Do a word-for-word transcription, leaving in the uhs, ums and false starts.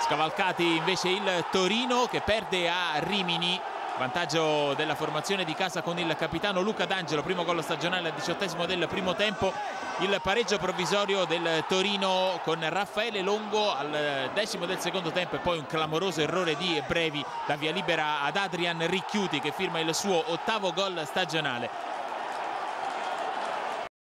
Scavalcati invece il Torino, che perde a Rimini. Vantaggio della formazione di casa con il capitano Luca D'Angelo, primo gol stagionale al diciottesimo del primo tempo. Il pareggio provvisorio del Torino con Raffaele Longo al decimo del secondo tempo, e poi un clamoroso errore di Brevi, da via libera ad Adrian Ricchiuti, che firma il suo ottavo gol stagionale.